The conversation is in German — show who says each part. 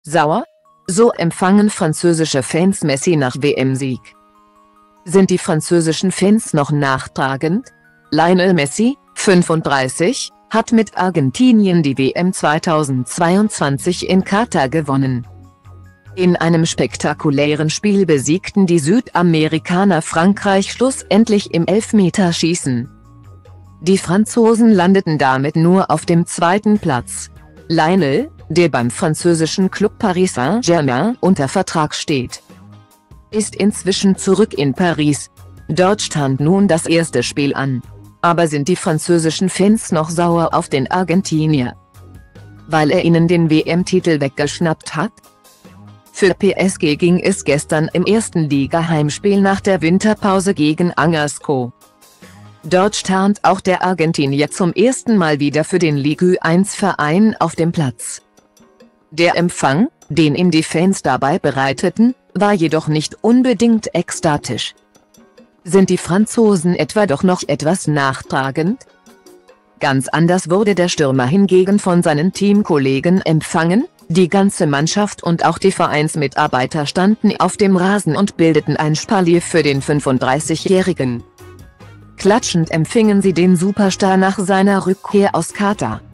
Speaker 1: Sauer? So empfangen französische Fans Messi nach WM-Sieg. Sind die französischen Fans noch nachtragend? Lionel Messi, 35, hat mit Argentinien die WM 2022 in Katar gewonnen. In einem spektakulären Spiel besiegten die Südamerikaner Frankreich schlussendlich im Elfmeterschießen. Die Franzosen landeten damit nur auf dem zweiten Platz. Lionel, der beim französischen Club Paris Saint-Germain unter Vertrag steht, ist inzwischen zurück in Paris. Dort stand nun das erste Spiel an. Aber sind die französischen Fans noch sauer auf den Argentinier, weil er ihnen den WM-Titel weggeschnappt hat? Für PSG ging es gestern im ersten Liga-Heimspiel nach der Winterpause gegen Angers. Dort stand auch der Argentinier zum ersten Mal wieder für den Ligue 1-Verein auf dem Platz. Der Empfang, den ihm die Fans dabei bereiteten, war jedoch nicht unbedingt ekstatisch. Sind die Franzosen etwa doch noch etwas nachtragend? Ganz anders wurde der Stürmer hingegen von seinen Teamkollegen empfangen. Die ganze Mannschaft und auch die Vereinsmitarbeiter standen auf dem Rasen und bildeten ein Spalier für den 35-Jährigen. Klatschend empfingen sie den Superstar nach seiner Rückkehr aus Katar.